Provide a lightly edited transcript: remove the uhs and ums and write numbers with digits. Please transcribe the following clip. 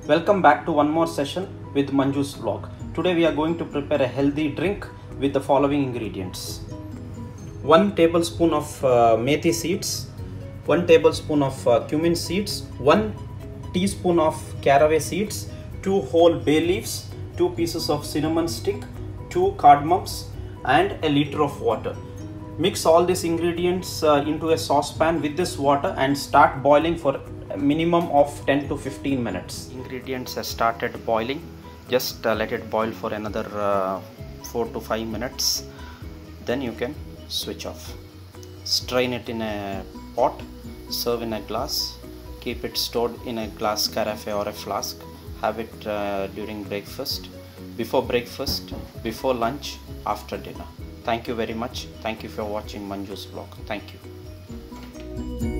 Welcome back to one more session with Manju's vlog. Today we are going to prepare a healthy drink with the following ingredients. 1 tablespoon of methi seeds, 1 tablespoon of cumin seeds, 1 teaspoon of caraway seeds, 2 whole bay leaves, 2 pieces of cinnamon stick, 2 cardamoms and a liter of water. Mix all these ingredients into a saucepan with this water and start boiling for a minimum of 10 to 15 minutes. Ingredients have started boiling. Just let it boil for another 4 to 5 minutes. Then you can switch off. Strain it in a pot, serve in a glass, keep it stored in a glass carafe or a flask. Have it during breakfast, before lunch, after dinner. Thank you very much. Thank you for watching Manju's vlog. Thank you.